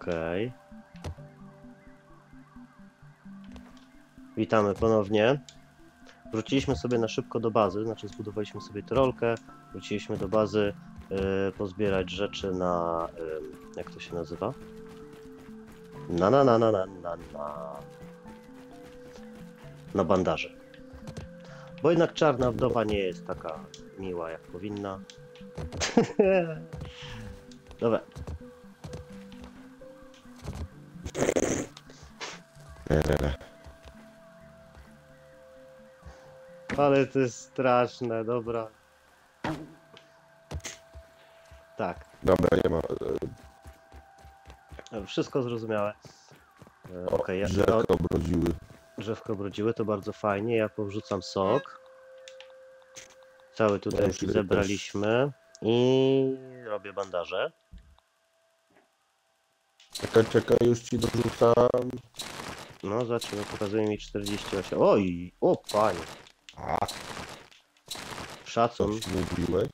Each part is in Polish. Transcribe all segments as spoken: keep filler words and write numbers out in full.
Okej. Witamy ponownie. Wróciliśmy sobie na szybko do bazy, znaczy zbudowaliśmy sobie tyrolkę, wróciliśmy do bazy, yy, pozbierać rzeczy na... Yy, jak to się nazywa? Na na na na na na na... na bandaże. Bo jednak czarna wdowa nie jest taka miła jak powinna. Dobra. Ale to jest straszne, dobra. Tak. Dobra, nie ma. Wszystko zrozumiałe. E, O, Okej, ja, drzewka obrodziły. drzewko obrodziły, to bardzo fajnie. Ja powrzucam sok. Cały tutaj Ja już idę zebraliśmy. I robię bandaże. Czekaj, czekaj, już ci dorzucam. No, zobaczymy, pokazuje mi czterdzieści osiem. Oj, o panie. A, Szacun. coś mówiłeś?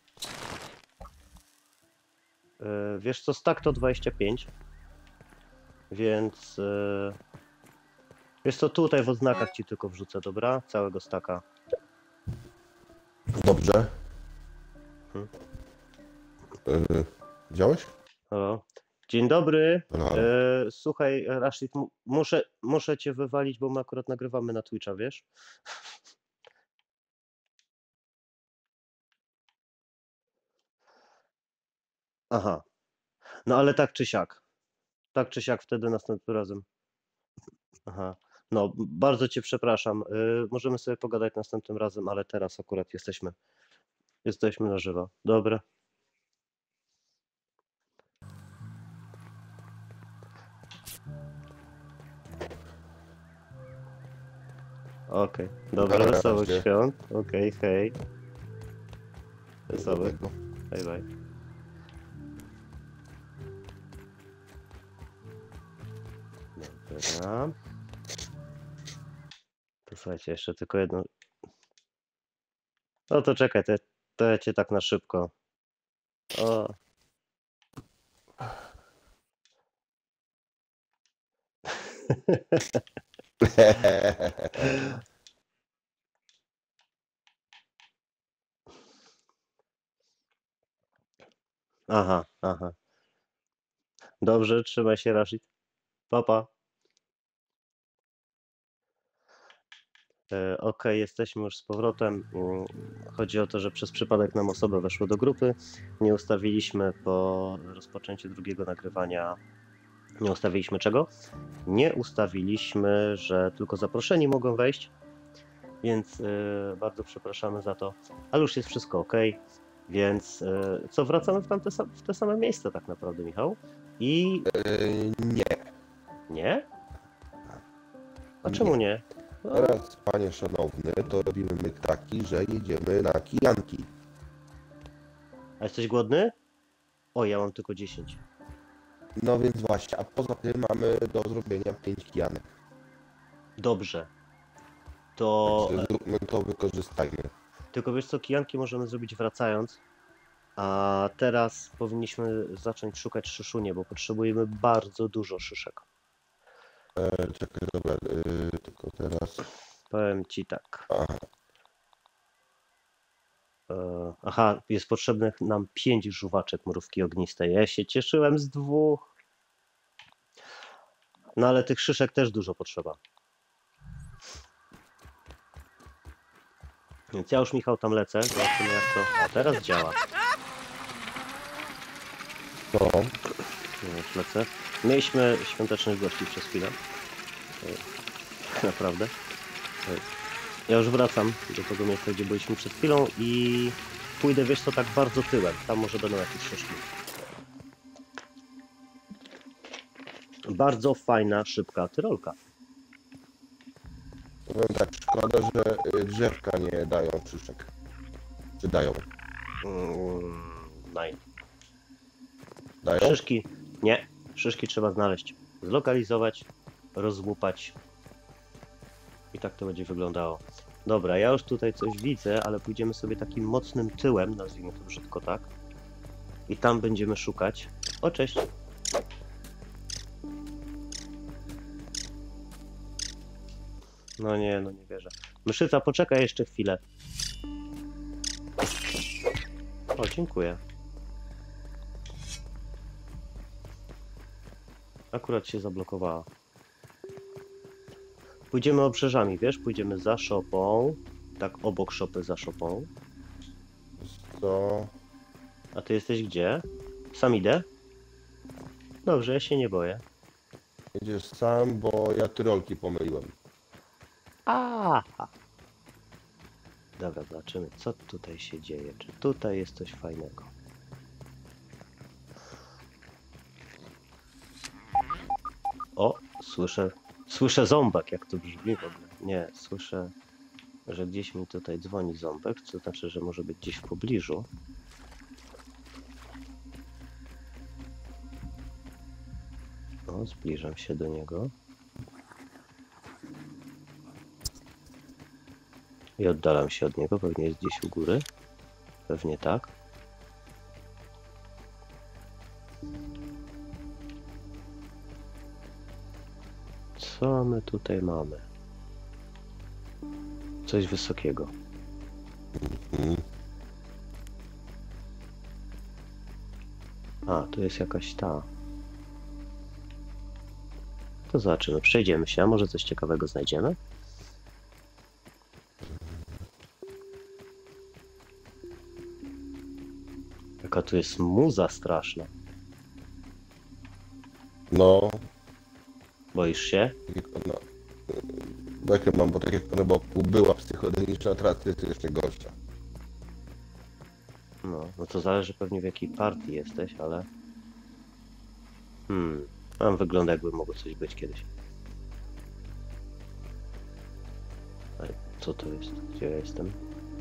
E, wiesz co, stack to dwadzieścia pięć. Więc... E, wiesz co, tutaj w oznakach ci tylko wrzucę, dobra? Całego stacka. Dobrze. Hmm. Yy, widziałeś? Halo. Dzień dobry. Halo, halo. E, słuchaj, Rashid, mu- muszę, muszę cię wywalić, bo my akurat nagrywamy na Twitcha, wiesz? Aha. No ale tak czy siak. Tak czy siak wtedy następnym razem. Aha. No, bardzo cię przepraszam. E, możemy sobie pogadać następnym razem, ale teraz akurat jesteśmy. Jesteśmy na żywo. Dobra. Okej. Dobra, Dobra, wesołych razie. świąt. Okej, hej. Wesołych. Dobrego. Bye bye. Dobra. To słuchajcie, jeszcze tylko jedno. No to czekaj, to, to ja cię tak na szybko. O. Aha, aha. Dobrze, trzymaj się, Rashid. Pa, pa. E, Okej, jesteśmy już z powrotem. Mm, Chodzi o to, że przez przypadek nam osoby weszły do grupy. Nie ustawiliśmy po rozpoczęciu drugiego nagrywania. Nie ustawiliśmy czego? Nie ustawiliśmy, że tylko zaproszeni mogą wejść. Więc e, bardzo przepraszamy za to, ale już jest wszystko ok. Więc e, co, wracamy w, tamte, sa- w te same miejsca tak naprawdę, Michał? I Yy, nie. nie? A Nie. czemu nie? No, Teraz, panie szanowny, to robimy myk taki, że jedziemy na kijanki. a jesteś głodny? O, ja mam tylko dziesięć. No więc właśnie, a poza tym mamy do zrobienia pięć kijanek. Dobrze. To Także zróbmy to, wykorzystajmy. tylko wiesz co, kijanki możemy zrobić wracając. A teraz powinniśmy zacząć szukać szyszunie, bo potrzebujemy bardzo dużo szyszek. E, czekaj, dobra, yy, tylko teraz... Powiem ci tak. Aha, E, Aha, jest potrzebnych nam pięć żuwaczek mrówki ognistej. Ja się cieszyłem z dwóch. No ale tych szyszek też dużo potrzeba. Więc ja już, Michał, tam lecę. Zobaczymy, jak to... O, teraz działa. no, No, już lecę. Mieliśmy świątecznych gości przez chwilę. E, Naprawdę. E, Ja już wracam do tego miejsca, gdzie byliśmy przed chwilą i pójdę, wiesz co, tak bardzo tyłem. Tam może będą jakieś szyszki. Bardzo fajna, szybka tyrolka. powiem tak, szkoda, że y, drzewka nie dają szyszek. Czy dają? Mm, naj. Dają? Szyszki. Nie. Szyszki trzeba znaleźć. Zlokalizować, rozłupać. I tak to będzie wyglądało. Dobra, ja już tutaj coś widzę, ale pójdziemy sobie takim mocnym tyłem, nazwijmy to brzydko tak. I tam będziemy szukać. O, cześć. No nie, no nie wierzę. Myszyca, poczekaj jeszcze chwilę. O, dziękuję. Akurat się zablokowała. Pójdziemy obrzeżami, wiesz? Pójdziemy za szopą. Tak obok szopy za szopą. Co? A ty jesteś gdzie? Sam idę? Dobrze, ja się nie boję. Jedziesz sam, bo ja tyrolki pomyliłem. A. Dobra, zobaczymy, co tutaj się dzieje. Czy tutaj jest coś fajnego? O, słyszę, słyszę ząbek, jak to brzmi w ogóle. Nie, słyszę, że gdzieś mi tutaj dzwoni ząbek, co znaczy, że może być gdzieś w pobliżu. O, zbliżam się do niego. I oddalam się od niego, pewnie jest gdzieś u góry. Pewnie tak. Co my tutaj mamy? Coś wysokiego. Mhm. A, tu jest jakaś ta. To zobaczymy, przejdziemy się, a może coś ciekawego znajdziemy? Jaka tu jest muza straszna. No, Boisz się? tak jak ona... Bekę mam, bo tak jak na boku była psychodeliczna atrakcja, to jeszcze gorsza. No, no to zależy pewnie w jakiej partii jesteś, ale... Hmm, tam wygląda jakby mogło coś być kiedyś. Ale co to jest? Gdzie ja jestem?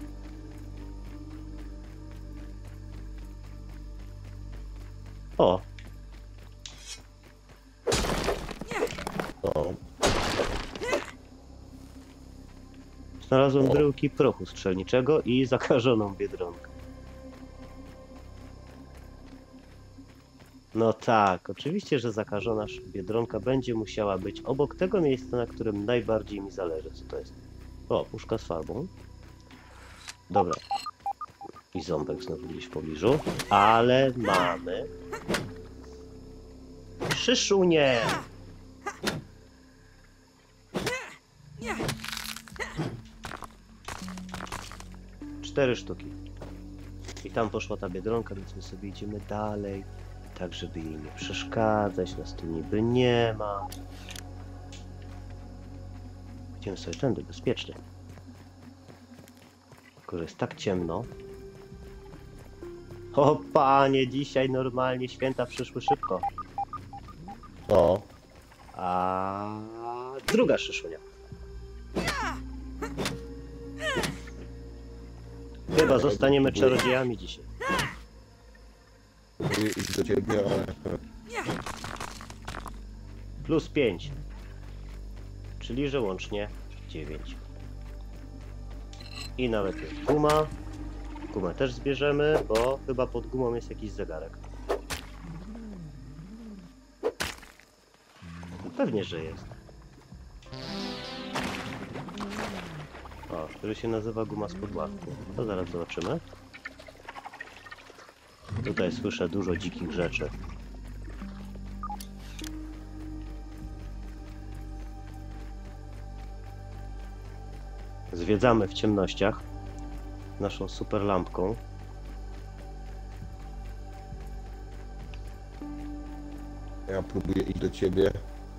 O! No, Znalazłem O. bryłki prochu strzelniczego i zakażoną biedronkę. No tak, oczywiście, że zakażona biedronka będzie musiała być obok tego miejsca, na którym najbardziej mi zależy. Co to jest? O, puszka z farbą. Dobra. I ząbek znowu gdzieś w pobliżu. Ale mamy... Szyszunie! Cztery sztuki. I tam poszła ta biedronka, więc my sobie idziemy dalej. Tak, żeby jej nie przeszkadzać. Nas tu niby nie ma. Idziemy sobie tędy, bezpiecznie. Tylko, że jest tak ciemno. O panie, dzisiaj normalnie święta przyszły szybko. no. A druga szyszunia. Chyba zostaniemy czarodziejami dzisiaj. I- Idź do ciebie, ale... Plus pięć. Czyli, że łącznie dziewięć. I nawet jest guma. Gumę też zbierzemy, bo chyba pod gumą jest jakiś zegarek. Pewnie, że jest. O, który się nazywa guma z podłatku. To zaraz zobaczymy. Tutaj słyszę dużo dzikich rzeczy. Zwiedzamy w ciemnościach naszą super lampką. Ja próbuję iść do ciebie.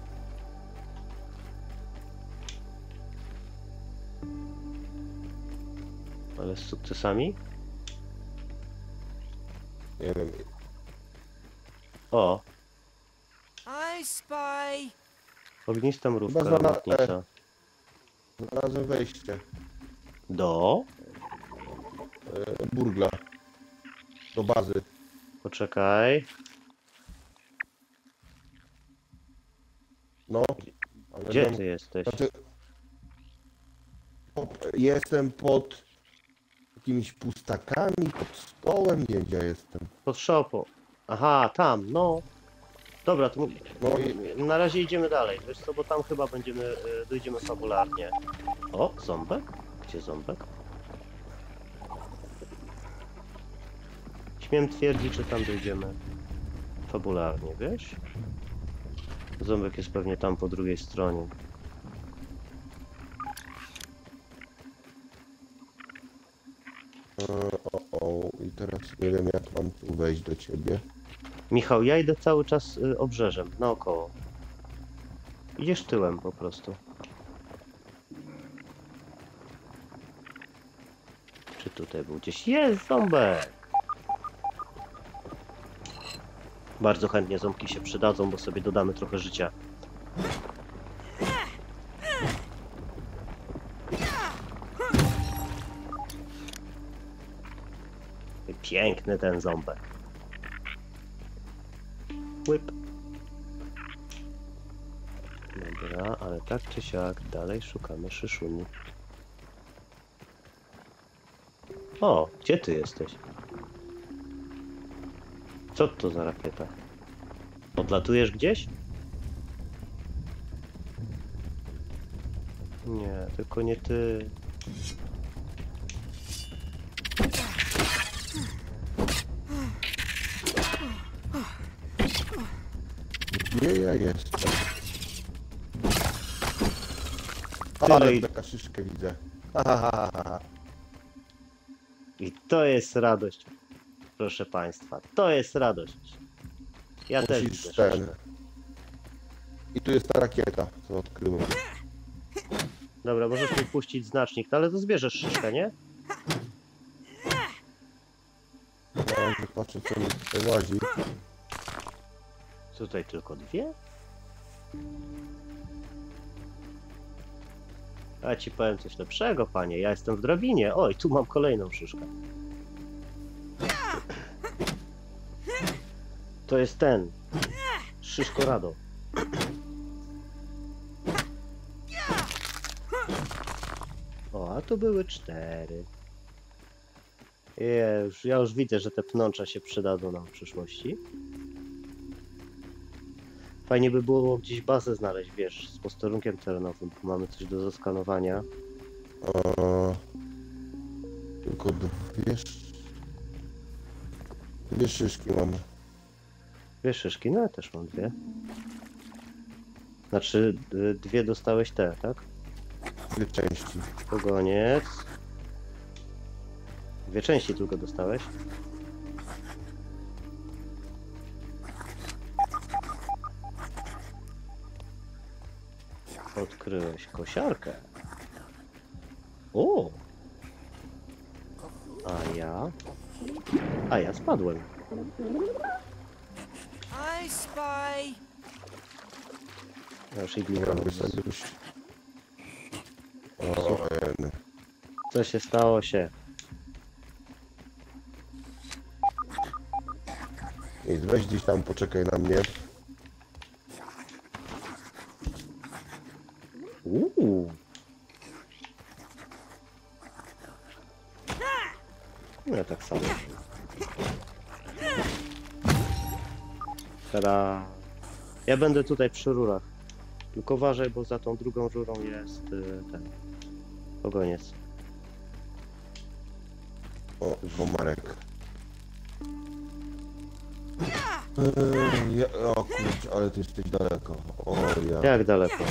Ale z sukcesami. Nie wiem, O, I spy. ognista mrówka Chyba znana- robotnicza. znalazłem wejście. Do? E, burgla. Do bazy. Poczekaj. No. Ale Gdzie tam- ty jesteś? Znaczy, o, jestem pod jakimiś pustakami, pod stołem, nie gdzie ja jestem. Pod szopą. Aha, tam, no. Dobra, to m- No i na razie idziemy dalej, wiesz co, bo tam chyba będziemy, y, dojdziemy fabularnie. O, ząbek? Gdzie ząbek? Śmiem twierdzić, że tam dojdziemy fabularnie, wiesz? Ząbek jest pewnie tam po drugiej stronie. e, o, o, i teraz nie wiem jak mam tu wejść do ciebie. Michał, ja idę cały czas y, obrzeżem, naokoło. Idziesz tyłem po prostu. Czy tutaj był gdzieś? Jest ząbek! Bardzo chętnie ząbki się przydadzą, bo sobie dodamy trochę życia. Piękny ten ząbek. Łyp. Dobra, ale tak czy siak dalej szukamy szyszuni. O, gdzie ty jesteś? Co to za rakieta? Odlatujesz gdzieś? Nie, tylko nie ty. Gdzie ja jestem? Tyle Ale i- taka szyszkę widzę. Ha, ha, ha, ha, ha. I to jest radość, proszę państwa. To jest radość. Ja też Musisz widzę ten. szyszkę. I tu jest ta rakieta, co odkryłem. Dobra, możesz mi puścić znacznik, no ale to zbierzesz szyszkę, nie? Ja patrzę co mi tutaj łazi. Tutaj tylko dwie? A ci powiem coś lepszego, panie. Ja jestem w drabinie. Oj, tu mam kolejną szyszkę. To jest ten. Szyszkorado. O, a tu były cztery. Ja już, ja już widzę, że te pnącza się przydadzą nam w przyszłości. Fajnie by było gdzieś bazę znaleźć, wiesz, z posterunkiem terenowym, bo mamy coś do zaskanowania. O, tylko dwie, sz- dwie szyszki mamy. Dwie szyszki, no ja też mam dwie. Znaczy, y, dwie dostałeś te, tak? Dwie części. Pogoniec. Dwie części tylko dostałeś. Odkryłeś kosiarkę. O! A ja? A ja spadłem. I spy. Ja już Jakby ignorowałem. sobie już... O, jeny. Co się stało się? Nic, weź gdzieś tam, poczekaj na mnie. Uuu. No ja tak samo. Teraz ja będę tutaj przy rurach. Tylko uważaj, bo za tą drugą rurą jest y, ten pogoniec. O, komarek. Eee, ja, o kurczę, ale ty jesteś daleko. O ja. Jak daleko?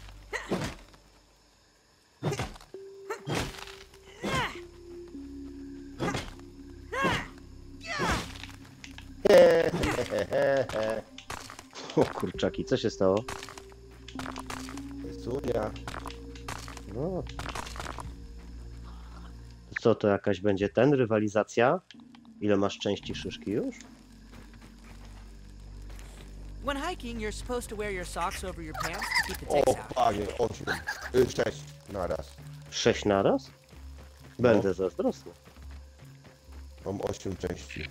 O kurczaki, co się stało? Sunia. No. To co, to jakaś będzie ten, rywalizacja? Ile masz części szyszki już? When hiking, you're supposed to wear your socks over your pants to keep the O ticks out. panie, osiem. Y, sześć naraz. Sześć naraz? Będę zazdrosny. Mam osiem części.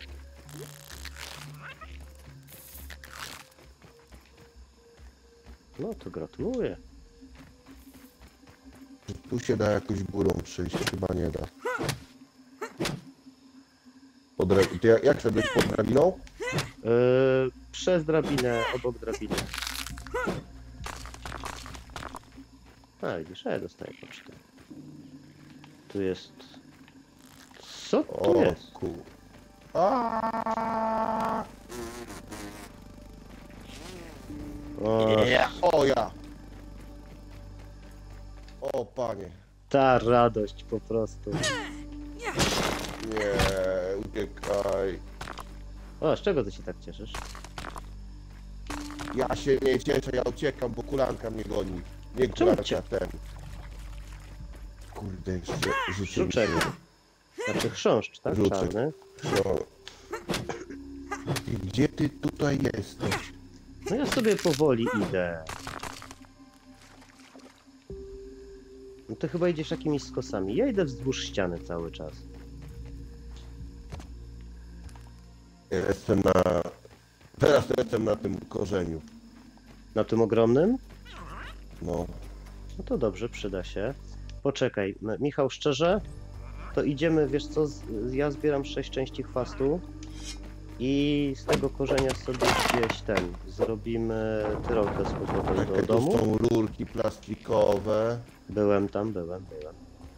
No to gratuluję. Tu się da jakąś górą przyjść, chyba nie da. Pod dra- I ty jak, jak szedłeś pod drabiną? Yy, przez drabinę, obok drabiny. A, widzisz, ja dostaję pocztę. Tu jest... Co tu O jest? kur... Aaaa! O, O ja! O panie! ta radość po prostu. Nie, uciekaj. O, z czego ty się tak cieszysz? Ja się nie cieszę, ja uciekam, bo kulanka mnie goni. Nie Czemu kulanka, cię? ten. Kurde, jeszcze życie mi Żuczek. się... Znaczy chrząszcz, tak? Żuczek. Czarny. No. I gdzie ty tutaj jesteś? No ja sobie powoli idę. No ty chyba idziesz jakimiś skosami. Ja idę wzdłuż ściany cały czas. Ja jestem na... Teraz to jestem na tym korzeniu. Na tym ogromnym? No. No to dobrze, przyda się. Poczekaj, M- Michał, szczerze? To idziemy, wiesz co, z- ja zbieram sześć części chwastu i z tego korzenia sobie gdzieś ten, zrobimy tyrolkę z powrotem Jakie do tu domu. są rurki plastikowe. Byłem tam, byłem, byłem.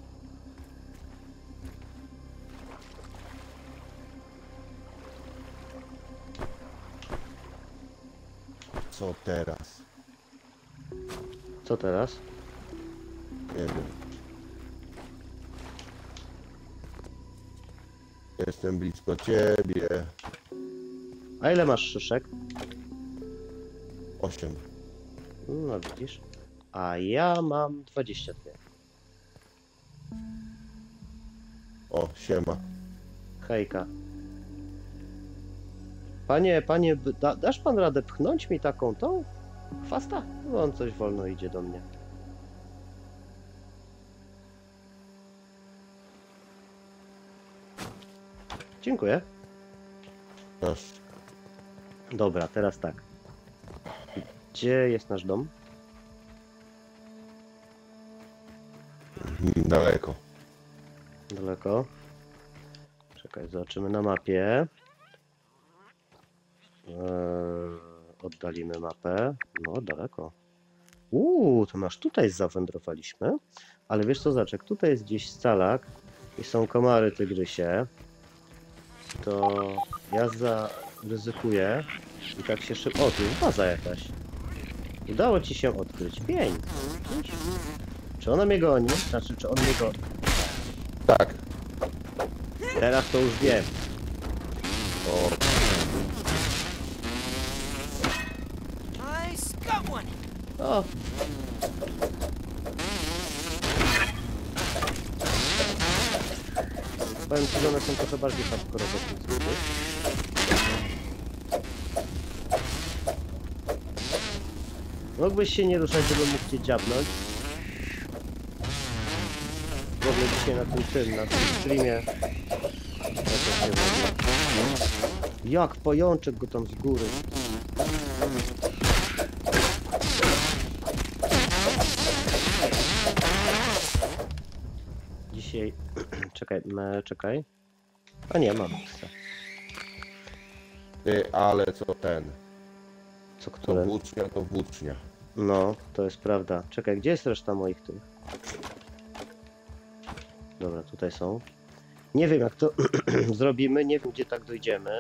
Co teraz? Co teraz? Nie wiem. Jestem blisko ciebie. A ile masz szyszek? Osiem. No widzisz. A ja mam dwadzieścia dwa. O, siema. Hejka. Panie, panie, b- da, dasz pan radę pchnąć mi taką tą? Chwasta? No on coś wolno idzie do mnie. Dziękuję. Proszę. Dobra, teraz tak. Gdzie jest nasz dom? Mhm, daleko. Daleko. Czekaj, zobaczymy na mapie. Eee, oddalimy mapę. No, daleko. Uuu, to masz tutaj zawędrowaliśmy. Ale wiesz co, Zaczek, tutaj jest gdzieś scalak i są komary tygrysie. To ja zaryzykuję i tak się szybko... O, tu jest baza jakaś. Udało ci się odkryć pień. Widzisz? Czy ona mnie goni? Znaczy, czy on mnie goni? Tak. Teraz to już wiem. O, Nice, got one. O! Powiem ci, że one są trochę bardziej hardkorowe w tym sklepie. Mógłbyś się nie ruszać, żebym mógł cię dziabnąć. W ogóle dzisiaj na tym tym, na tym streamie. Jakoś się w ogóle- Jak pajączek go tam z góry. Dzisiaj... czekaj, me, czekaj. A nie, mam psa. ty, ale co ten? Co To które? włócznia, to włócznia. No, to jest prawda. Czekaj, gdzie jest reszta moich tych? Dobra, tutaj są. Nie wiem jak to zrobimy, nie wiem gdzie tak dojdziemy.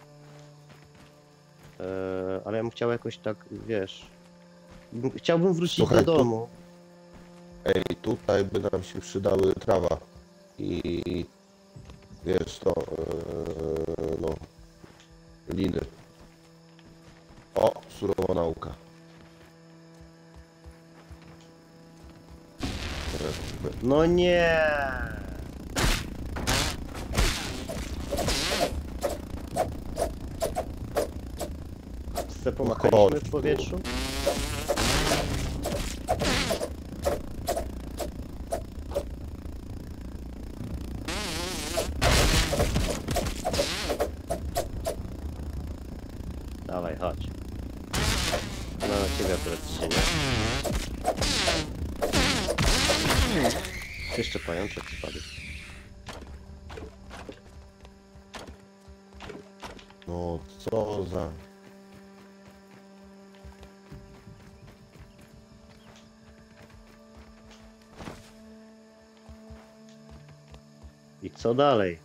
Eee, ale ja bym chciał jakoś tak, wiesz... bym- Chciałbym wrócić Słuchaj, do tu- domu. Ej, tutaj by nam się przydały trawa i wiesz to, yy, no, liny. O, surowa nauka. No nie! Se pomachaliśmy w powietrzu? Dawaj, chodź. No na ciebie akurat się nie. Jeszcze pajączek spadł. No co za... co dalej?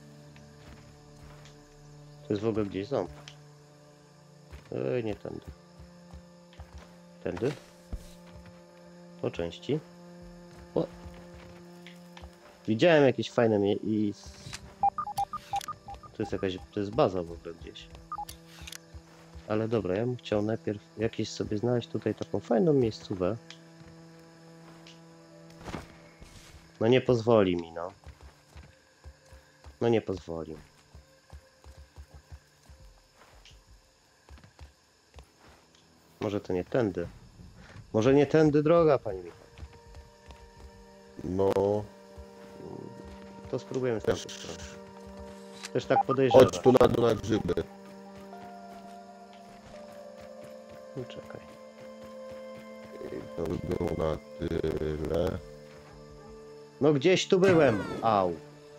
To jest w ogóle gdzieś ząb. Ej, nie tędy. Tędy? Po części. O. Widziałem jakieś fajne mie i... To jest jakaś... To jest baza w ogóle gdzieś. Ale dobra, ja bym chciał najpierw jakieś sobie znaleźć tutaj taką fajną miejscówę. No nie pozwoli mi, no. No nie pozwoli. Może to nie tędy. Może nie tędy droga, pani Michał. No, To spróbujemy z też, tamtej strony. Też tak podejrzewam. chodź tu na dół na grzyby. No czekaj. I to by było na tyle. No gdzieś tu byłem. Au.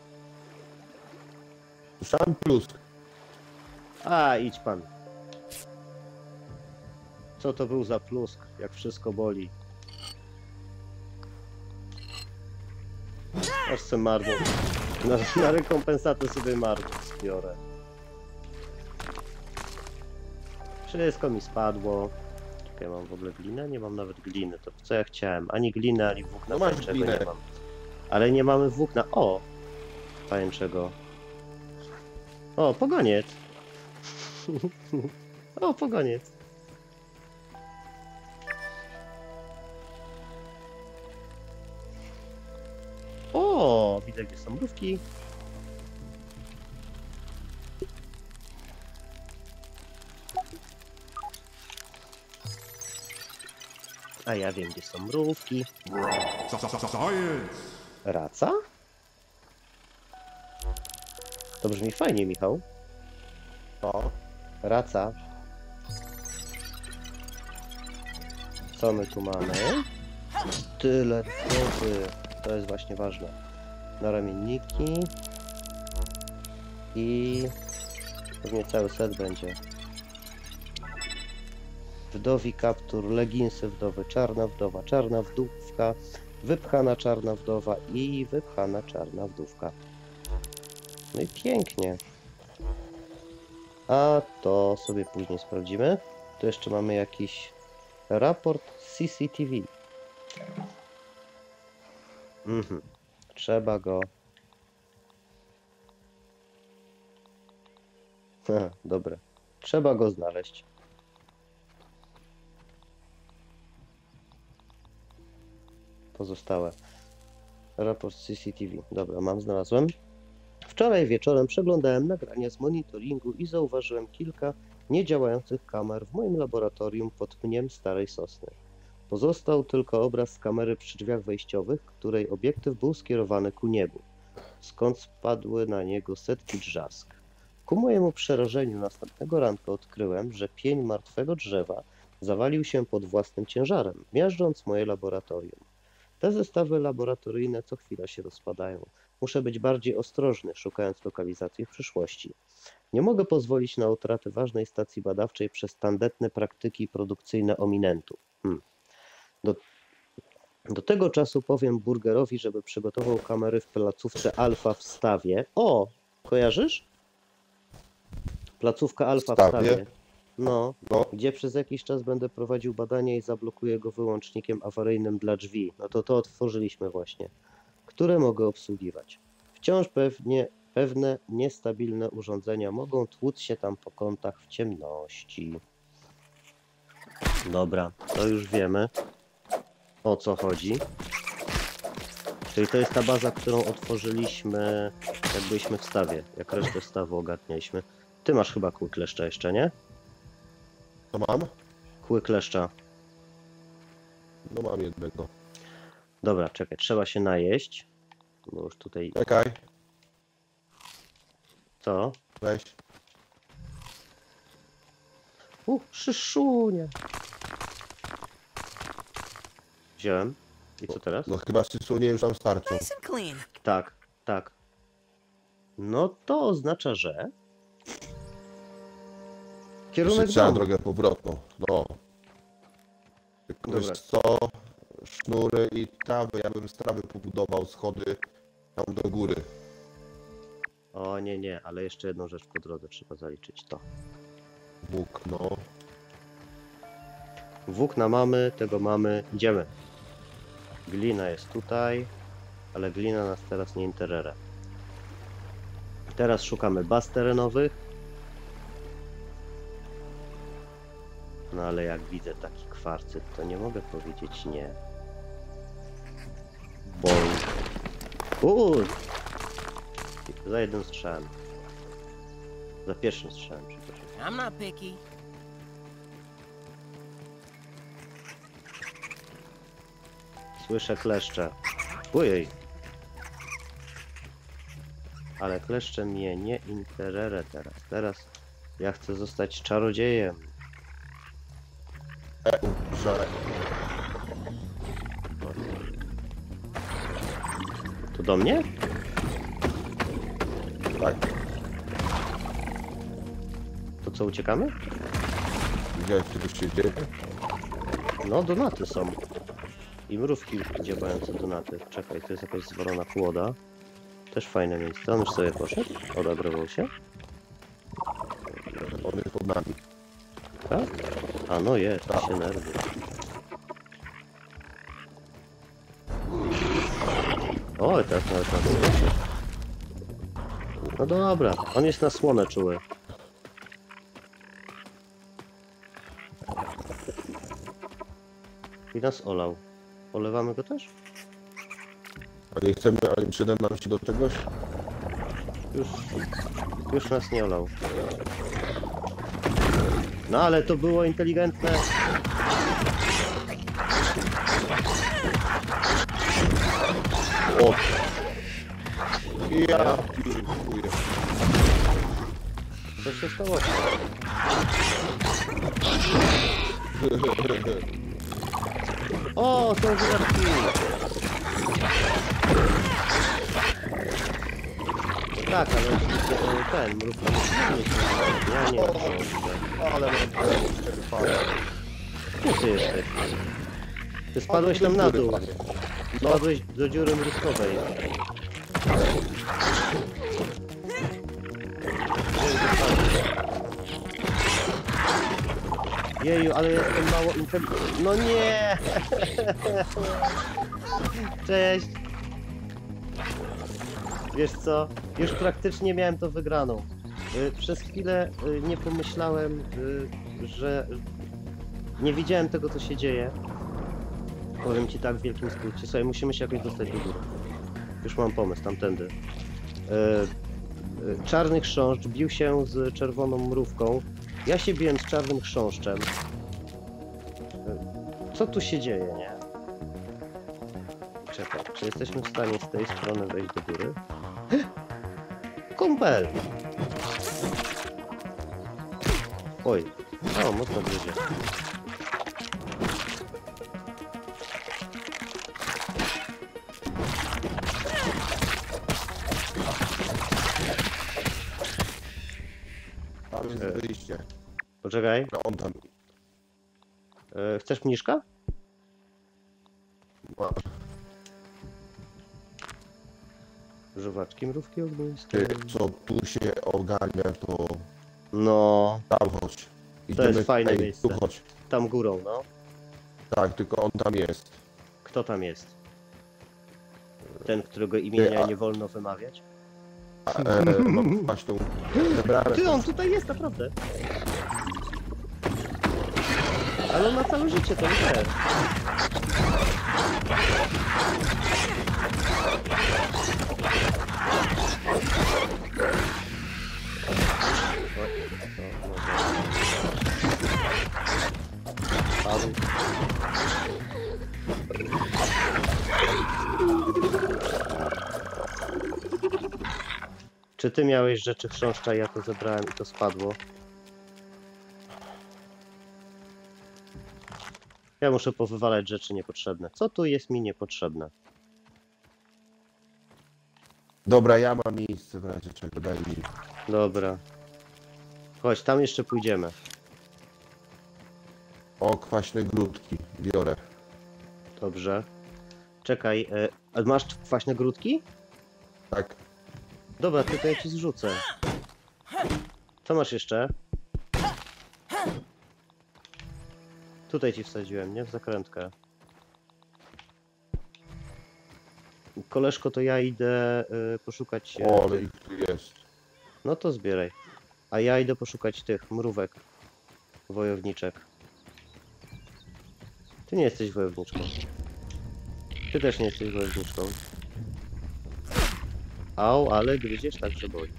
Sam plus. A, idź pan. Co to był za plusk, jak wszystko boli. Aż se marną. Na, na rekompensatę sobie marną zbiorę. Wszystko mi spadło. Czekaj, mam w ogóle glinę? Nie mam nawet gliny. To co ja chciałem? Ani gliny, ani włókna No masz pajęczego glinę. nie mam. Ale nie mamy włókna. O! Pajęczego. O, pogoniec. O, pogoniec. O, widzę, gdzie są mrówki. A ja wiem, gdzie są mrówki. Science! Raca? To brzmi fajnie, Michał. O, Raca. Co my tu mamy? Tyle wody. To jest właśnie ważne. Naramienniki. I... pewnie cały set będzie. Wdowi kaptur, leginsy wdowy, czarna wdowa, czarna wdówka, wypchana czarna wdowa i wypchana czarna wdówka. No i pięknie. A to sobie później sprawdzimy. Tu jeszcze mamy jakiś raport C C T V. Mhm. Trzeba go... Ha, dobra. Trzeba go znaleźć. Pozostałe. Raport C C T V. Dobra, mam, znalazłem. Wczoraj wieczorem przeglądałem nagrania z monitoringu i zauważyłem kilka niedziałających kamer w moim laboratorium pod pniem starej sosny. Pozostał tylko obraz z kamery przy drzwiach wejściowych, której obiektyw był skierowany ku niebu, skąd spadły na niego setki drzask. Ku mojemu przerażeniu następnego ranka odkryłem, że pień martwego drzewa zawalił się pod własnym ciężarem, miażdżąc moje laboratorium. Te zestawy laboratoryjne co chwila się rozpadają. Muszę być bardziej ostrożny, szukając lokalizacji w przyszłości. Nie mogę pozwolić na utratę ważnej stacji badawczej przez tandetne praktyki produkcyjne ominentu. Hmm. Do, do tego czasu powiem Burgerowi, żeby przygotował kamery w placówce Alfa w Stawie. O! Kojarzysz? Placówka Alfa w Stawie? Stawie. No, no, gdzie przez jakiś czas będę prowadził badania i zablokuję go wyłącznikiem awaryjnym dla drzwi. No to to otworzyliśmy właśnie. Które mogę obsługiwać. Wciąż pewnie, pewne niestabilne urządzenia mogą tłuc się tam po kątach w ciemności. Dobra, to już wiemy, o co chodzi. Czyli to jest ta baza, którą otworzyliśmy, jak byliśmy w stawie, jak resztę stawu ogarnialiśmy. Ty masz chyba kły kleszcza jeszcze, nie? to mam? Kły kleszcza. No mam jednego. Dobra, czekaj, trzeba się najeść. Bo już tutaj... Czekaj, Co? weź. U, szyszunie. Wziąłem. I co teraz? No chyba sysunie już nam starczą. Nice and clean. Tak, tak. No to oznacza, że... Jeszcze Kierunek trzeba domu. drogę powrotną. No. Tylko Dobra. wiesz co? Sznury i trawy. Ja bym z trawy pobudował schody tam do góry. O nie, nie, ale jeszcze jedną rzecz po drodze trzeba zaliczyć. To. Włókno. Włókna mamy, tego mamy. Idziemy. Glina jest tutaj, ale glina nas teraz nie interesuje. Teraz szukamy baz terenowych. No ale jak widzę taki kwarcyt, to nie mogę powiedzieć nie. Boing. Uuu! Za jednym strzałem. Za pierwszym strzałem, przepraszam. I'm not picky. Słyszę kleszcze. Ujej. Ale kleszcze mnie nie interesuje teraz. Teraz ja chcę zostać czarodziejem. E, że... To do mnie? Tak. To co, uciekamy? Widziałeś, co tu się dzieje? No, donaty są. I mrówki działające donaty. Czekaj, to jest jakaś zwalona kłoda. Też fajne miejsce. On już sobie poszedł? Odegrował się? On jest pod nami. Tak? A no jest, Tak. się nerwy. O, teraz nawet na słonie. No dobra, on jest na słonę czuły. I nas olał. Olewamy go też? A nie chcemy, ale przede nam się do czegoś? Już, już nas nie olał. No ale to było inteligentne. O! Ja dziękuję. Co się stało? O, są wydatki! Tak, ale oczywiście to ten, mrówka nie się ja nie wiem, co Ale mam cztery fale. Gdzie ty jesteś? Ty spadłeś tam na dół. Spadłeś do dziury mrówkowej. Jeju, ale jestem mało inteligentny. No nie! Cześć! Wiesz co? Już praktycznie miałem to wygraną. Y, Przez chwilę y, nie pomyślałem, y, że nie widziałem tego, co się dzieje. Powiem ci tak w wielkim skrócie. Słuchaj, musimy się jakoś dostać do góry. Już mam pomysł, tamtędy. Y, y, Czarny chrząszcz bił się z czerwoną mrówką. Ja się biłem z czarnym chrząszczem. Y, Co tu się dzieje, nie? Czekaj, czy jesteśmy w stanie z tej strony wejść do góry? Kumpel! Oj, o, mocno gryzie. Tam jest E. wyjście. Poczekaj, No on tam y, chcesz mniszka? ma. Żuwaczki mrówki ogniskie. Ty, co tu się ogarnia, to No, tam chodź. jest fajne ej, miejsce. Tu chodź. tam górą, no. Tak, tylko on tam jest. Kto tam jest? Ten, którego imienia Ty, a- nie wolno wymawiać? A, e, mam masz tą zebrane. Ty, on tutaj jest, naprawdę. Ale on ma całe życie, to nie. Padł. Czy ty miałeś rzeczy chrząszcza, ja to zebrałem i to spadło? Ja muszę powywalać rzeczy niepotrzebne. Co tu jest mi niepotrzebne? Dobra, ja mam miejsce w razie czego, daj mi. Dobra. Chodź, tam jeszcze pójdziemy. O, kwaśne grudki, biorę. Dobrze. Czekaj, e, a masz kwaśne grudki? Tak, Dobra, to, to ja ci zrzucę. Co masz jeszcze? Tutaj ci wsadziłem, nie? W zakrętkę. Koleżko, to ja idę y, poszukać... y, O, ale ich tu jest. No to zbieraj. A ja idę poszukać tych mrówek. Wojowniczek. Ty nie jesteś wojowniczką. Ty też nie jesteś wojowniczką. Au, ale gryziesz tak, że boli.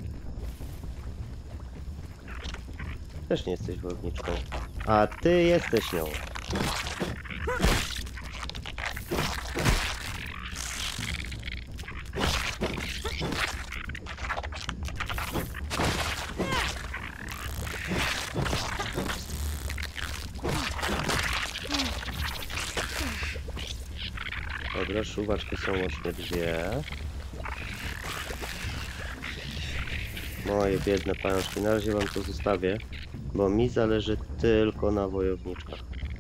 Też nie jesteś wojowniczką. A ty jesteś nią. Dobra, szuwaczki są łącznie dwie. Moje biedne pajączki. Na razie wam to zostawię, bo mi zależy tylko na wojowniczkach.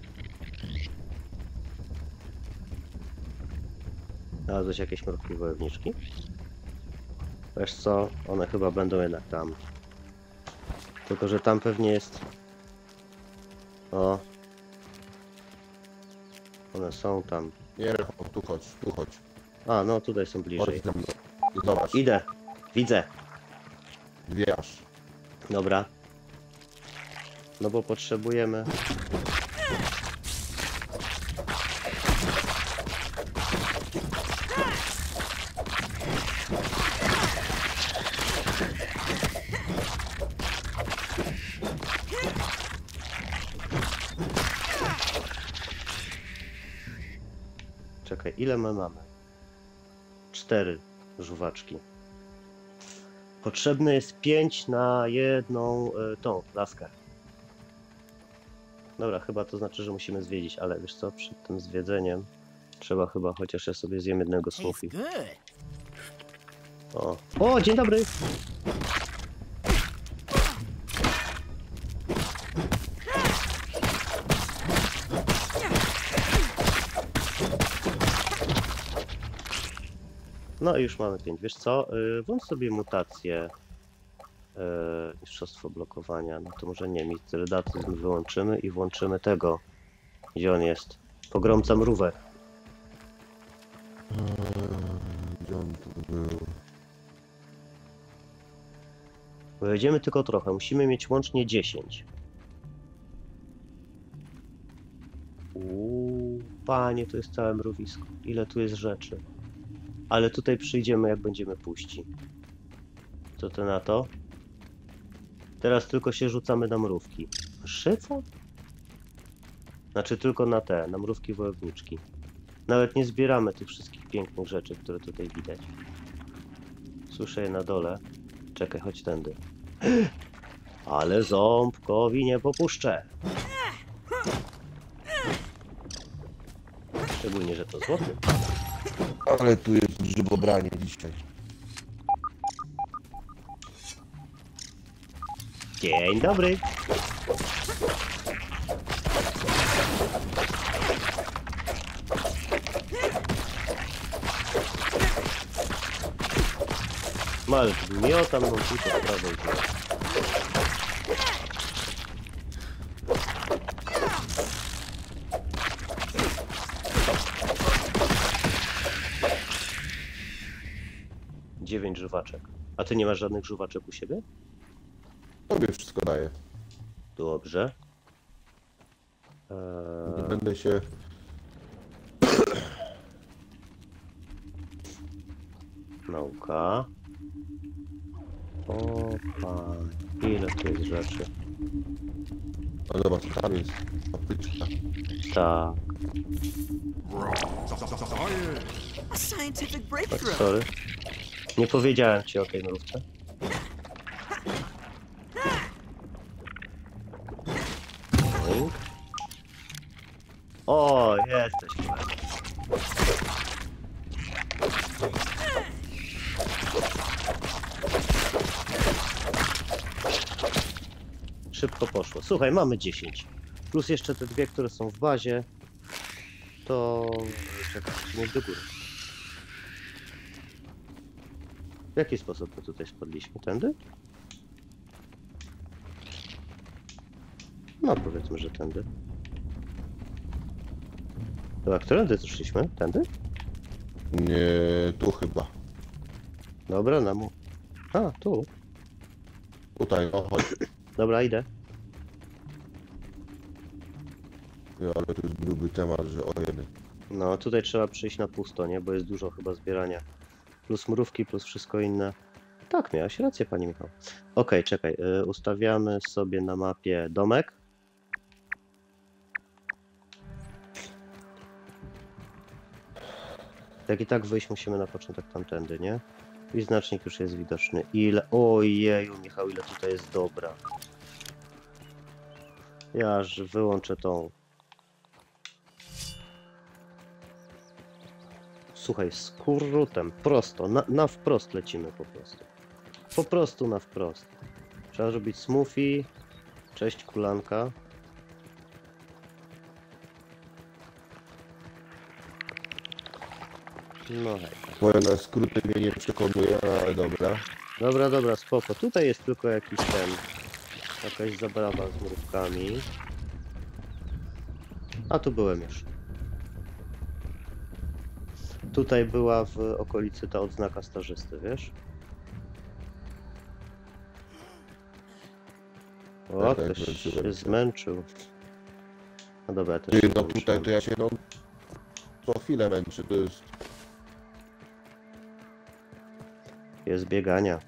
Znalazłeś jakieś mrówki wojowniczki? Wiesz co? One chyba będą jednak tam. Tylko, że tam pewnie jest... O. One są tam. Nie, o, tu chodź, tu chodź. A, no tutaj są bliżej. Chodź ze mną. I zobacz, Idę. Widzę. dwie aż. Dobra. No bo potrzebujemy... Czekaj, ile my mamy? Cztery żuwaczki. Potrzebne jest pięć na jedną y, tą laskę. Dobra, chyba to znaczy, że musimy zwiedzić, ale wiesz co, przed tym zwiedzeniem trzeba chyba, chociaż ja sobie zjem jednego Tastes smoothie. good. O, o, dzień dobry! No i już mamy pięć. Wiesz co? Yy, włącz sobie mutację. Yy, mistrzostwo blokowania. No to może nie, mitrydatyzm wyłączymy i włączymy tego. Gdzie on jest? Pogromca mrówek. Eee, Gdzie on tu był? Wejdziemy tylko trochę. Musimy mieć łącznie dziesięć. Uuu, panie, to jest całe mrowisko. Ile tu jest rzeczy. Ale tutaj przyjdziemy, jak będziemy puści. Co ty na to? Teraz tylko się rzucamy na mrówki. Szyca? Znaczy tylko na te, na mrówki wojowniczki. Nawet nie zbieramy tych wszystkich pięknych rzeczy, które tutaj widać. Słyszę je na dole. Czekaj, chodź tędy. Ale ząbkowi nie popuszczę. Szczególnie, że to złoty. Ale tu jest grzybobranie dzisiaj. Dzień dobry. Mal, miotam no tylko w prawo i w lewo. Dziewięć żuwaczek. A ty nie masz żadnych żuwaczek u siebie? Tobie wszystko daję. Dobrze. Nie Eee, będę się... nauka. O pan, ile tu jest rzeczy. No zobacz, tam jest patyczka. Tak, Science. A scientific tak, breakthrough. sorry. Nie powiedziałem ci o tej mrówce. Boing. O, jesteś kolego. Szybko poszło. Słuchaj, mamy dziesięć. Plus jeszcze te dwie, które są w bazie. To... Czekaj, nie do góry. W jaki sposób my tutaj spadliśmy? Tędy? No powiedzmy, że tędy. Dobra, którędy tu szliśmy? Tędy? Nie, tu chyba. Dobra, na mu. A, tu. Tutaj, o chodź. Dobra, idę. Ja, ale to jest gruby temat, że o jeden. No, tutaj trzeba przyjść na pusto, nie? Bo jest dużo chyba zbierania. Plus mrówki, plus wszystko inne. Tak, miałaś rację, pani Michał. Okej, czekaj. y, Ustawiamy sobie na mapie domek. Jak i tak wyjść musimy na początek tamtędy, nie? I znacznik już jest widoczny. Ile... Ojeju, Michał, ile tutaj jest dobra. Ja aż wyłączę tą... Słuchaj, z kurrutem, prosto, na, na wprost lecimy po prostu. Po prostu na wprost. Trzeba zrobić smoothie. Cześć, kulanka. No hej. Twoje na skróty mnie nie przekonuje, ale dobra. Dobra, dobra, spoko. Tutaj jest tylko jakiś ten... Jakaś zabawa z mrówkami. A tu byłem już. Tutaj była w okolicy ta odznaka stażysty, wiesz? O, Tak, tak, ktoś zmęczyłem się się. zmęczył. No dobra, ja też Ty, się no tutaj zmęczyłem. to ja się no... Co chwilę męczę, to jest... Jest biegania.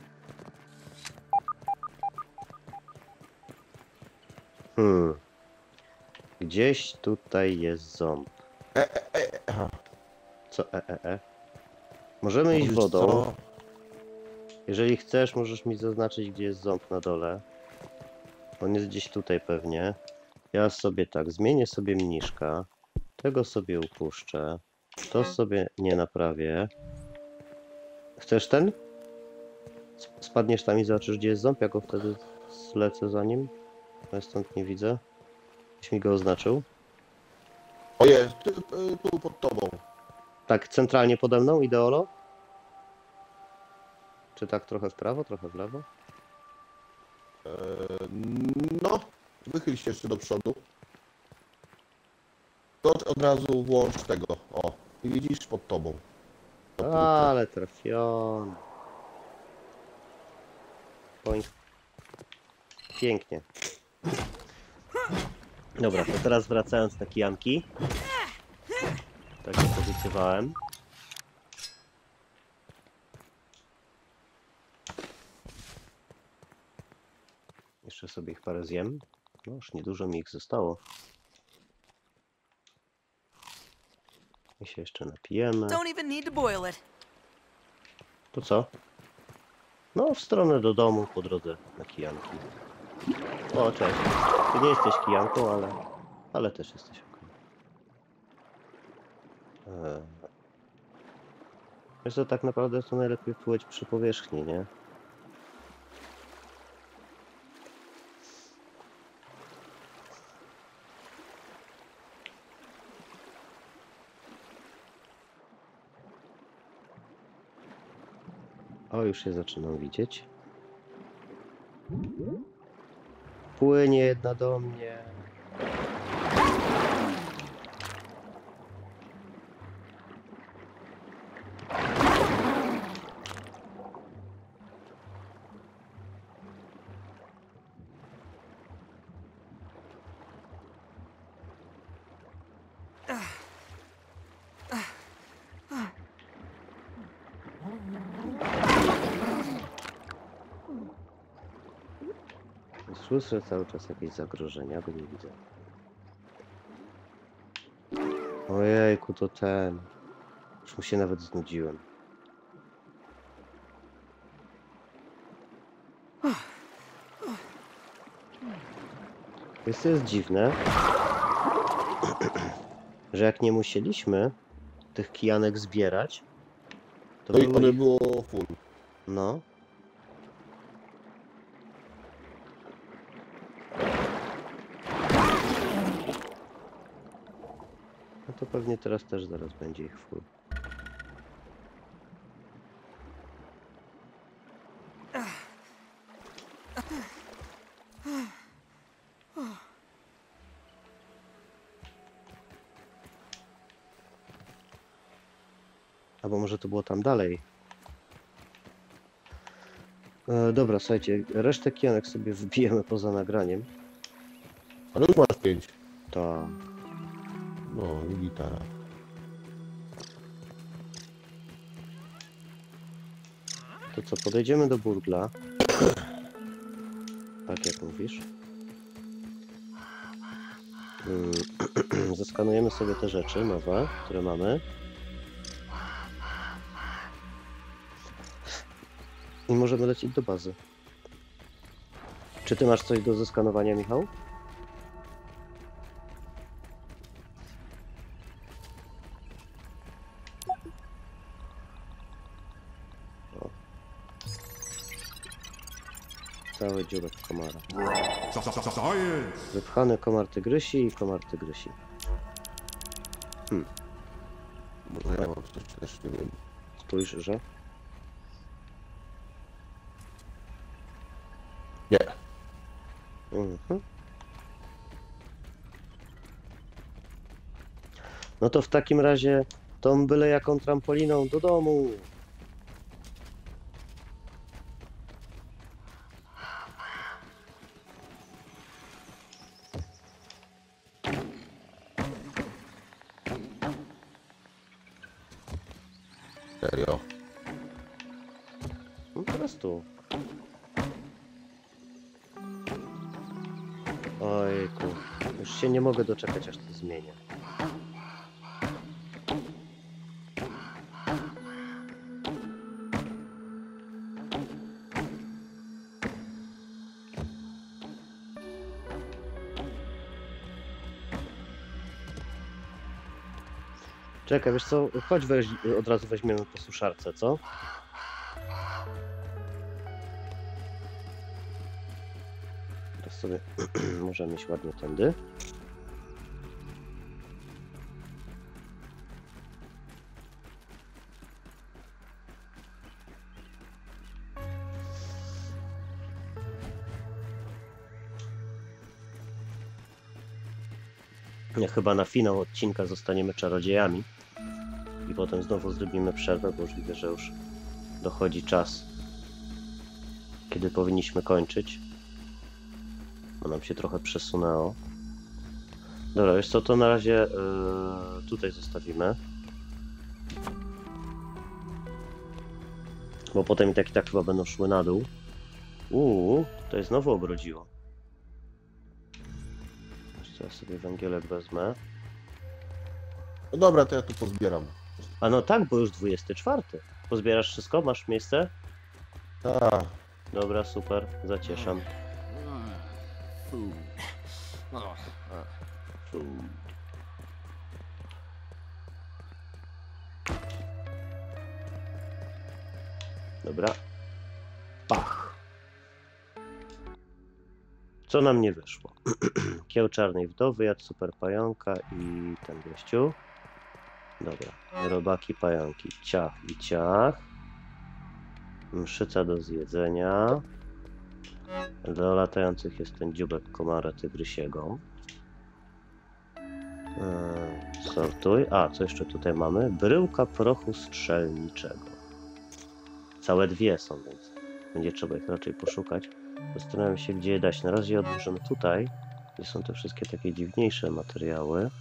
Hmm. Gdzieś tutaj jest ząb. Aha. Co e, e, e? Możemy iść Wiesz wodą. co? Jeżeli chcesz, możesz mi zaznaczyć, gdzie jest ząb na dole. On jest gdzieś tutaj pewnie. Ja sobie tak, zmienię sobie mniszka. Tego sobie upuszczę. To sobie nie naprawię. Chcesz ten? Sp- Spadniesz tam i zobaczysz, gdzie jest ząb, ja go wtedy zlecę za nim. Ja stąd nie widzę. Ktoś mi go oznaczył. O jest, ty, y, tu pod tobą. Tak, centralnie pode mną, ideolo? Czy tak trochę w prawo, trochę w lewo? E, no, wychyl się jeszcze do przodu. To od razu włącz tego, o. I widzisz pod tobą. Pod trójkę. Ale trafiony. Poń. Pięknie. Dobra, to teraz wracając na kijanki. Tak jak obiecywałem. Jeszcze sobie ich parę zjem. No już niedużo mi ich zostało. I się jeszcze napijemy. Don't even need to boil it. To co? No, w stronę do domu po drodze na kijanki. O, cześć. Ty nie jesteś kijanką, ale... Ale też jesteś ok. Eee. Wiesz co, tak naprawdę to najlepiej pływać przy powierzchni, nie? O, już się zaczynam widzieć. Płynie jedna do mnie. Słyszę cały czas jakieś zagrożenia, go nie widzę. Ojejku, to ten. Już mu się nawet znudziłem. Jest to jest dziwne, że jak nie musieliśmy tych kijanek zbierać, to No i było one ich... było full. No. No to pewnie teraz też zaraz będzie ich full. Albo może to było tam dalej. E, dobra, słuchajcie, resztę kienek sobie wbijemy poza nagraniem. Ale już masz pięć. To No i gitara. To co, podejdziemy do burgla. Tak jak mówisz. Mm, Zeskanujemy sobie te rzeczy nowe, które mamy. I możemy lecieć do bazy. Czy ty masz coś do zeskanowania, Michał? O. Cały dziurek komara. Science! Wypchany komar tygrysi i komar tygrysi. Może ja mam coś też, nie wiem. Spójrz, że... Nie. Mhm. No to w takim razie tą byle jaką trampoliną do domu. Serio. No teraz tu. Ojku, już się nie mogę doczekać, aż to zmienię. Czekaj, wiesz co, chodź weź, od razu weźmiemy po suszarce, co? Teraz sobie możemy iść ładnie tędy. Ja chyba na finał odcinka zostaniemy czarodziejami i potem znowu zrobimy przerwę, bo już widzę, że już dochodzi czas, kiedy powinniśmy kończyć, bo nam się trochę przesunęło. Dobra, wiesz co, to na razie yy, tutaj zostawimy, bo potem i tak i tak chyba będą szły na dół. Uuu, to jest znowu ogrodziło. Jeszcze ja sobie węgielek wezmę. No dobra, to ja tu pozbieram. A no tak, bo już dwudziesty czwarty. Pozbierasz wszystko? Masz miejsce? Tak. Dobra, super, zacieszam. Food. Food. Dobra. Pach. Co nam nie wyszło? Kieł czarnej wdowy, jad super pająka i ten gościu. Dobra. Robaki, pająki. Ciach i ciach. Mszyca do zjedzenia. Do latających jest ten dziubek komara tygrysiego. Eee, sortuj. A, co jeszcze tutaj mamy? Bryłka prochu strzelniczego. Całe dwie są, więc będzie trzeba ich raczej poszukać. Zastanawiam się, gdzie je dać. Na razie je odłożymy tutaj, gdzie są te wszystkie takie dziwniejsze materiały.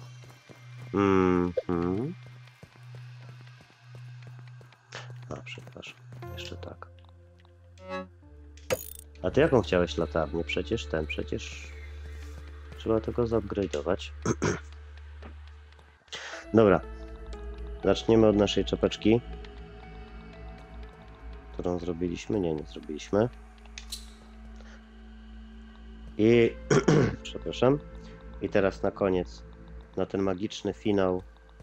Mhm. A, przepraszam. Jeszcze tak. A ty jaką chciałeś latarnię? Przecież ten, przecież... Trzeba tego zupgrade'ować. Dobra. Zaczniemy od naszej czapeczki, którą zrobiliśmy. Nie, nie zrobiliśmy. I... przepraszam. I teraz na koniec, na ten magiczny finał,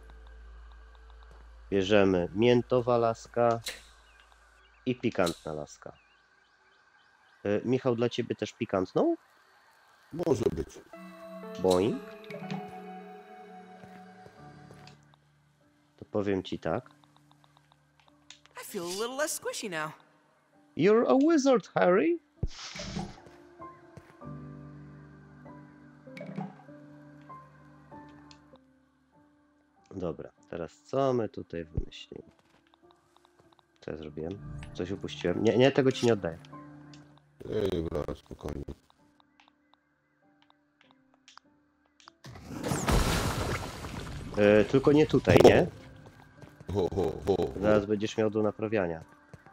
bierzemy miętowa laska i pikantna laska. Yy, Michał, dla ciebie też pikantną? Może być. Boing. To powiem ci tak. I feel a little less squishy now. You're a wizard, Harry. Dobra, teraz co my tutaj wymyślimy? Co ja zrobiłem? Coś upuściłem? Nie, nie, tego ci nie oddaję. Ej, dobra, spokojnie. Yy, tylko nie tutaj, nie? Ho, ho, ho, ho. Zaraz będziesz miał do naprawiania.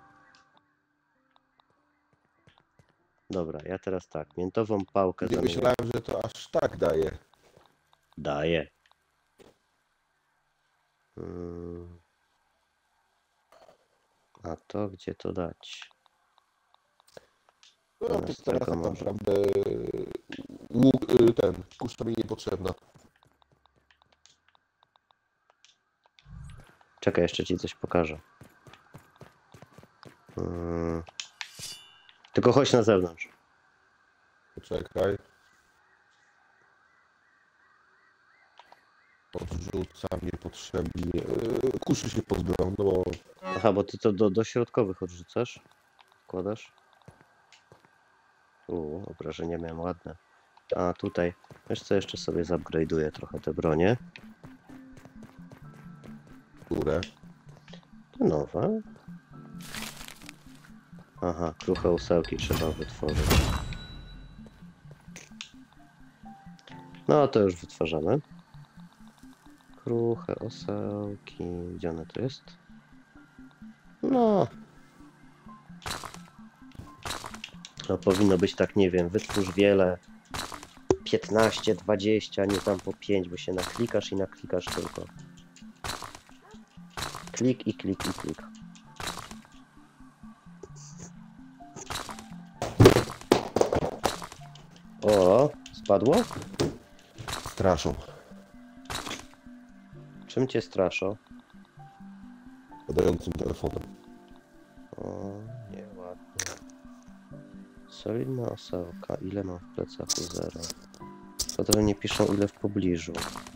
Dobra, ja teraz tak, miętową pałkę Nie zamieniam. myślałem, że to aż tak daje. Daję. Hmm. A to gdzie to dać? No to Zamiast teraz tego tak może. naprawdę łuk, y, ten, kuszta mi niepotrzebna. Czekaj, jeszcze ci coś pokażę. Hmm. Tylko chodź na zewnątrz. Poczekaj. Odrzucam niepotrzebnie. Yy, Kuszy się pozbyłam, no bo Aha, bo ty to do, do środkowych odrzucasz? Wkładasz? Uuu, obrażenia miałem ładne. A tutaj, wiesz co, jeszcze sobie zupgrade'uję trochę te bronie. górę. To nowe. Aha, kruche ósełki trzeba wytworzyć. No to już wytwarzamy. Kruche osełki. Gdzie one to jest? No. To powinno być tak, nie wiem, wytwórz wiele. piętnaście, dwadzieścia, nie tam po pięć, bo się naklikasz i naklikasz tylko. Klik i klik i klik. O, spadło? Straszą. Czym cię straszą? Podającym telefonem. O, nieładnie. Solidna osełka. Ile mam w plecaku? Zero. Potem nie piszą ile w pobliżu.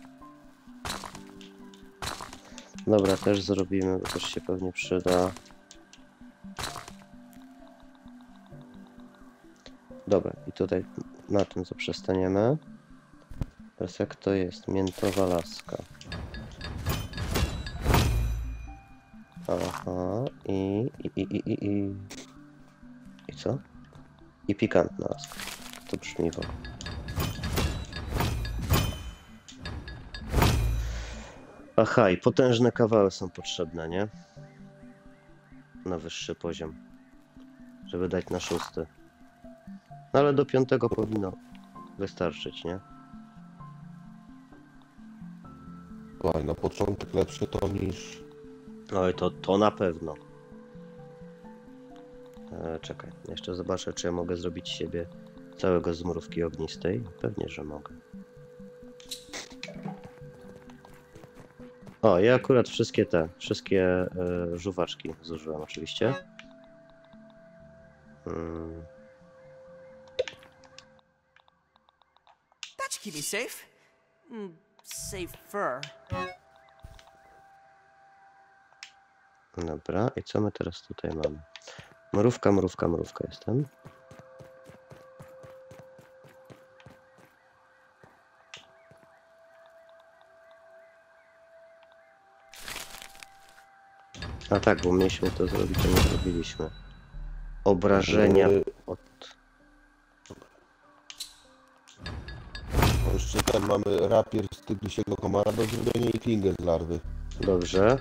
Dobra, też zrobimy, bo też się pewnie przyda. Dobra, i tutaj na tym zaprzestaniemy. Teraz jak to jest? Miętowa laska. Aha, i, i, i, i, i, i. I co? I pikantna laska. To brzmi w ogóle. Aha, i potężne kawały są potrzebne, nie? Na wyższy poziom. Żeby dać na szósty. No ale do piątego powinno wystarczyć, nie? Słuchaj, na początek lepsze to niż... Oj, to, to na pewno. E, czekaj, jeszcze zobaczę, czy ja mogę zrobić siebie całego z mrówki ognistej. Pewnie, że mogę. O, ja akurat wszystkie te, wszystkie e, żuwaczki zużyłem oczywiście. Hmm. That should keep me safe. Mm, safer. Dobra, i co my teraz tutaj mamy? Mrówka, mrówka, mrówka jestem. A tak, bo mieliśmy to zrobić, a nie zrobiliśmy. Obrażenia Yy, od... Jeszcze tam mamy rapier z tygrysiego komara do zrobienia i klingę z larwy. Dobrze.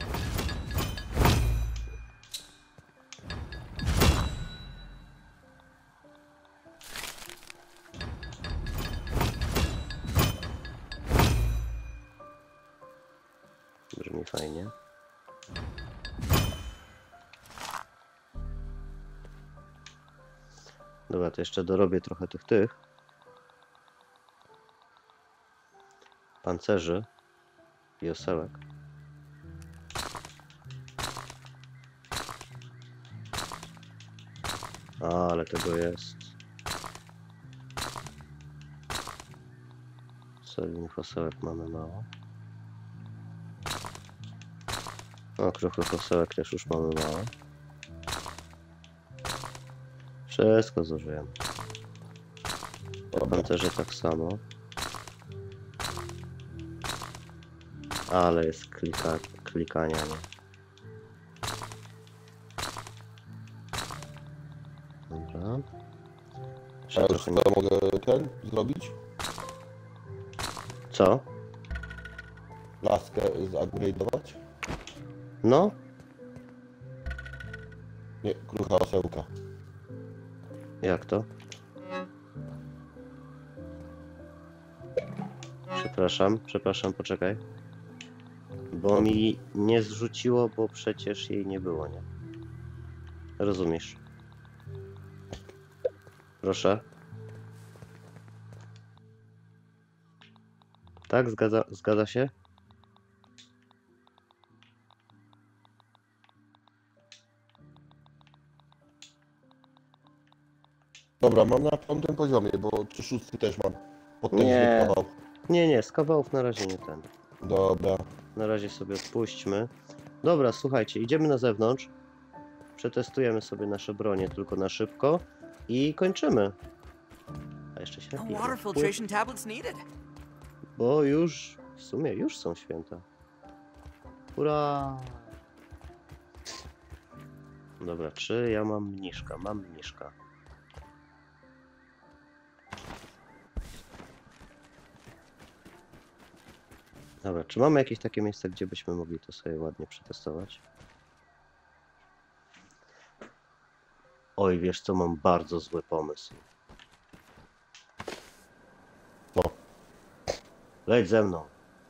Brzmi fajnie. Dobra, to jeszcze dorobię trochę tych tych pancerzy i osełek. A, ale tego jest. Solidnych osełek mamy mało. O, kruchych osełek też już mamy mało. Wszystko zużyłem. Pancerze tak samo. Ale jest klika, klikania, nie? Jeszcze A już trochę nie... to mogę ten zrobić? Co? Laskę zupgrade'ować? No? Nie, krucha osełka. Jak to? Przepraszam, przepraszam, poczekaj. Bo mi nie zrzuciło, bo przecież jej nie było, nie? Rozumiesz? Proszę. Tak, zgadza, zgadza się? Dobra, mam na piątym poziomie, bo czy szósty też mam. Potężny Nie. kawał. Nie, nie, z kawałów na razie nie ten. Dobra. Na razie sobie odpuśćmy. Dobra, słuchajcie, idziemy na zewnątrz. Przetestujemy sobie nasze bronie tylko na szybko i kończymy. A jeszcze się No napijemy. water filtration tablets needed. Bo już, w sumie już są święta. Ura! Dobra, czy ja mam mniszka? Mam mniszka. Dobra, czy mamy jakieś takie miejsce, gdzie byśmy mogli to sobie ładnie przetestować? Oj, wiesz co, mam bardzo zły pomysł. No. Leć ze mną.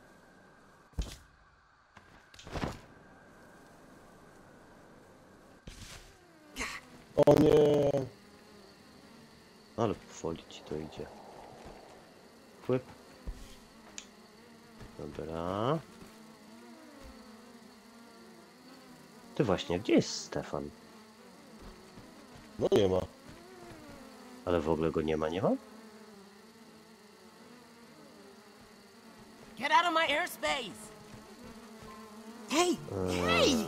O nie. Ale powoli ci to idzie. Chłyp. Dobra. Ty właśnie, gdzie jest Stefan? No nie ma. Ale w ogóle go nie ma, nie ma? Get out of my airspace! Hey! Hey!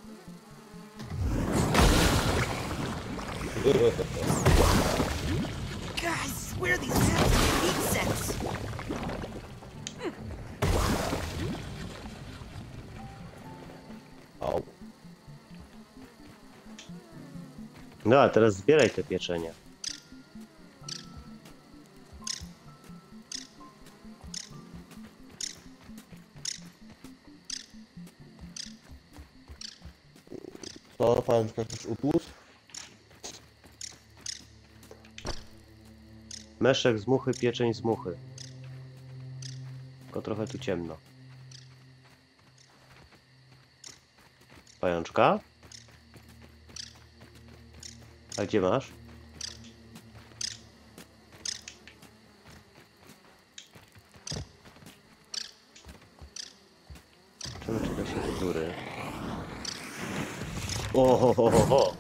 God, I swear these tabs are heat sets. Au. No a teraz zbieraj te pieczenie. Co, pajączka chcesz utłuc? Meszek z muchy, pieczeń z muchy. Tylko trochę tu ciemno. Pajączka? A gdzie masz? Czemu czyta się do góry? O, ho, ho, ho, ho.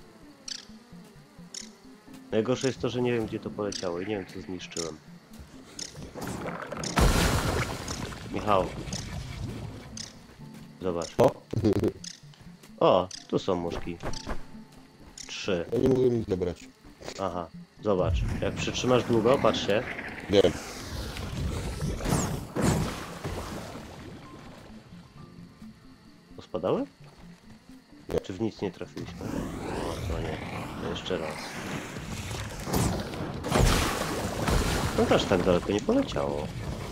Najgorsze jest to, że nie wiem, gdzie to poleciało i nie wiem, co zniszczyłem. Michał. Zobacz. O, O, tu są muszki. Trzy. ja nie mogę nic zebrać. Aha, zobacz. Jak przytrzymasz długo, patrzcie. Wiem. Pospadały? Nie. Czy w nic nie trafiliśmy? No nie. To jeszcze raz. No też tak daleko nie poleciało.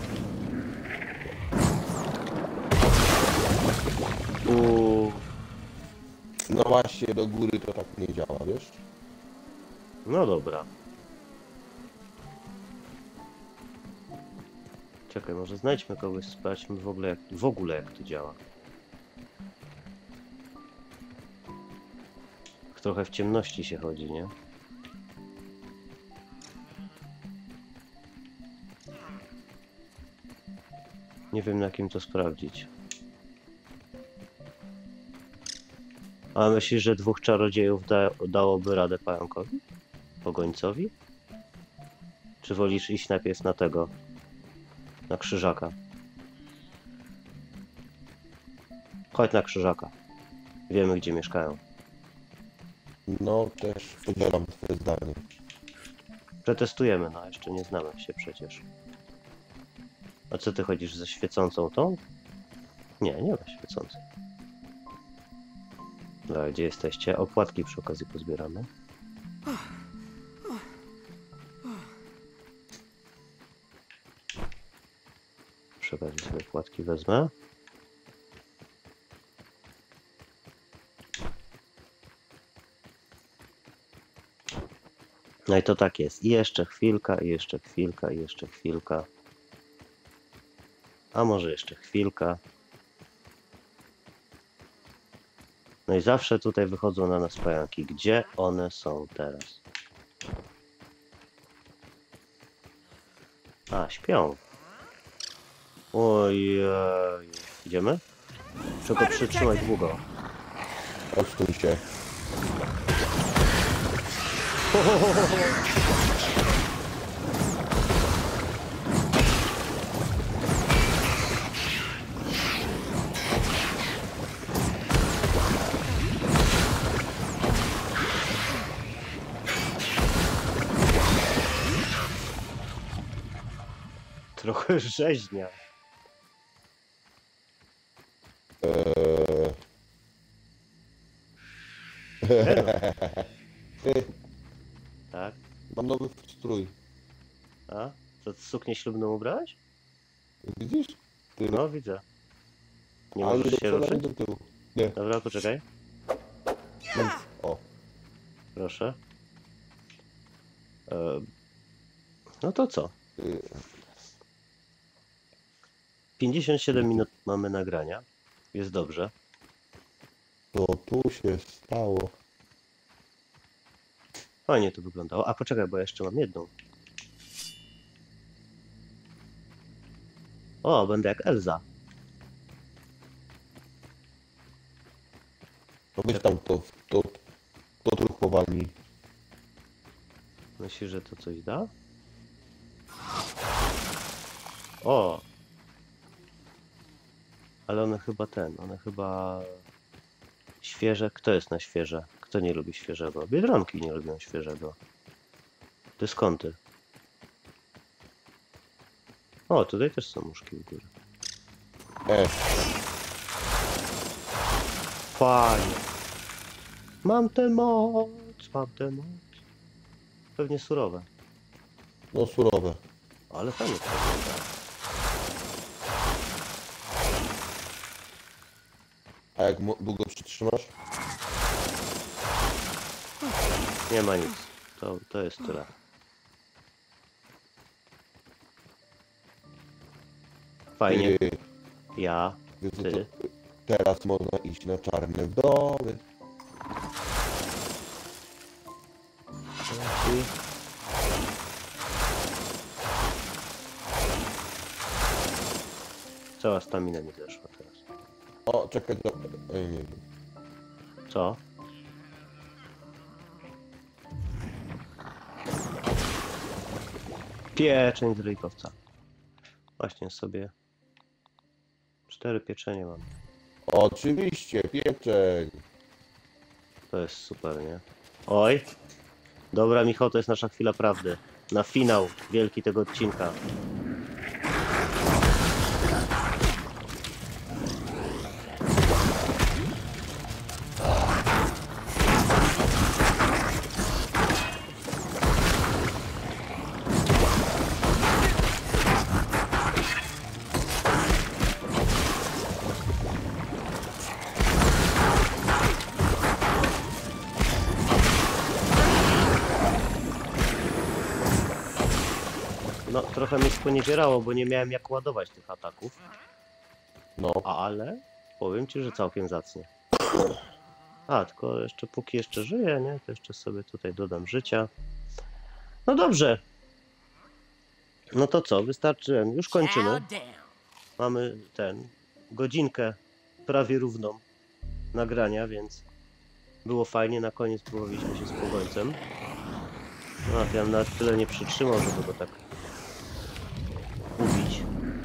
Uuu. No właśnie, do góry to tak nie działa, wiesz? No dobra. Czekaj, może znajdźmy kogoś, sprawdźmy w ogóle jak, w ogóle jak to działa. Trochę w ciemności się chodzi, nie? Nie wiem, na kim to sprawdzić. A myślisz, że dwóch czarodziejów da dałoby radę pająkowi? Pogońcowi? Czy wolisz iść najpierw na tego? Na krzyżaka? Chodź na krzyżaka. Wiemy, gdzie mieszkają. No, też podzielam twoje zdanie. Przetestujemy, no jeszcze nie znamy się przecież. A co ty chodzisz ze świecącą tą? Nie, nie ma świecącej. Dobra, gdzie jesteście? Opłatki przy okazji pozbieramy. Przy okazji sobie płatki wezmę. No i to tak jest. I jeszcze chwilka, i jeszcze chwilka, i jeszcze chwilka. A może jeszcze chwilka. No i zawsze tutaj wychodzą na nas pająki. Gdzie one są teraz? A, śpią. Ojej. Idziemy? Trzeba go przytrzymać długo. Odsuń się. Trochę rzeźnia. Eee... Tak? Mam nowy strój. A? Co, suknię ślubną ubrałeś? Widzisz? Ty... No, widzę. Nie Ale możesz do się przodu, ruszyć? do tyłu. Nie. Dobra, poczekaj. O. Proszę. E, no to co? y, pięćdziesiąt siedem minut mamy nagrania. Jest dobrze. To tu się stało. Fajnie to wyglądało. A poczekaj, bo ja jeszcze mam jedną. O, będę jak Elza. No weź tam to, to, to truchowalni. Myślisz, że to coś da? O! Ale one chyba ten, one chyba świeże. Kto jest na świeże? Kto nie lubi świeżego? Biedronki nie lubią świeżego. Dyskonty. O, tutaj też są muszki u góry. E, Fajnie. Mam tę moc, mam tę moc. Pewnie surowe, no surowe. ale fajnie to wygląda. A jak mo- długo przytrzymasz? Nie ma nic. To, to jest tyle. Fajnie. Ty, Ja, wiesz co, ty. to, teraz można iść na czarne doły. Cała stamina mi zeszła teraz. O, czekaj, do... Ej, nie wiem. Co? Pieczeń z ryjkowca. Właśnie sobie cztery pieczenie mam. Oczywiście, pieczeń. To jest super, nie? Oj! Dobra, Michał, to jest nasza chwila prawdy. Na finał wielki tego odcinka. No, trochę mnie sponiewierało, bo nie miałem jak ładować tych ataków. No, Ale powiem ci, że całkiem zacnie. A, tylko jeszcze póki jeszcze żyję, nie? To jeszcze sobie tutaj dodam życia. No dobrze. No to co, wystarczy. Już kończymy. Chow down. Mamy ten godzinkę prawie równą nagrania, więc było fajnie. Na koniec połowiliśmy się z pogońcem. No, ja bym nawet tyle nie przytrzymał, żeby go tak ubić.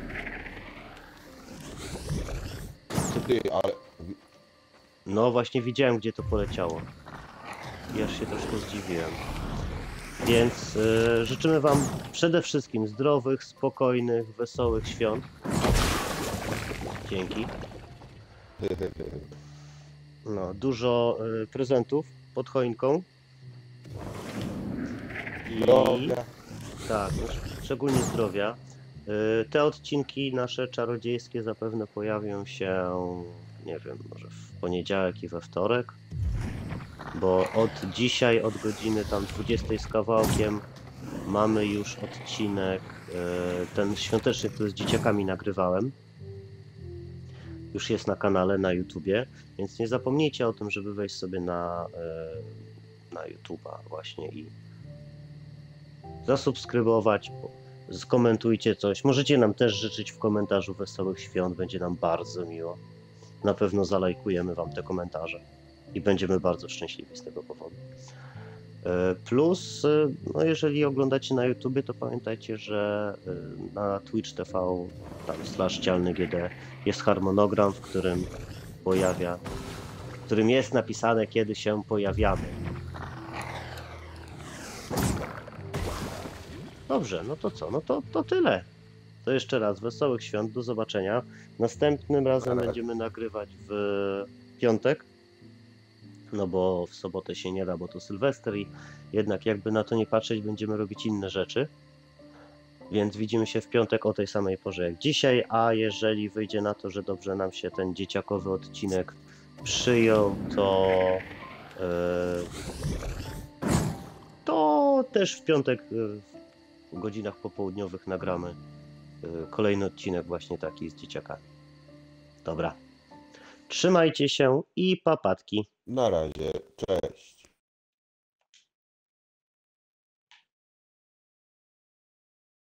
ty, ale... No właśnie widziałem, gdzie to poleciało. I aż się troszkę zdziwiłem. Więc y, życzymy wam przede wszystkim zdrowych, spokojnych, wesołych świąt. Dzięki. No, dużo y, prezentów pod choinką. I Zdrowia. tak, szczególnie zdrowia. Y, Te odcinki nasze czarodziejskie zapewne pojawią się, nie wiem, może w poniedziałek i we wtorek, bo od dzisiaj, od godziny tam dwudziestej z kawałkiem mamy już odcinek, y, ten świąteczny, który z dzieciakami nagrywałem. Już jest na kanale, na YouTubie, więc nie zapomnijcie o tym, żeby wejść sobie na, y, na YouTuba właśnie i zasubskrybować, skomentujcie coś. Możecie nam też życzyć w komentarzu wesołych świąt, będzie nam bardzo miło. Na pewno zalajkujemy wam te komentarze i będziemy bardzo szczęśliwi z tego powodu. E, Plus, e, no jeżeli oglądacie na YouTubie, to pamiętajcie, że e, na Twitch T V, tam slash Cialny G D jest harmonogram, w którym pojawia, w którym jest napisane, kiedy się pojawiamy. Dobrze, no to co? No to, to tyle. To jeszcze raz wesołych świąt, do zobaczenia. Następnym razem Ale- będziemy nagrywać w piątek, no bo w sobotę się nie da, bo to Sylwester i jednak jakby na to nie patrzeć, będziemy robić inne rzeczy. Więc widzimy się w piątek o tej samej porze jak dzisiaj, a jeżeli wyjdzie na to, że dobrze nam się ten dzieciakowy odcinek przyjął, to yy, to też w piątek yy, w godzinach popołudniowych nagramy yy, kolejny odcinek właśnie taki z dzieciakami. Dobra. Trzymajcie się i papatki. Na razie, cześć.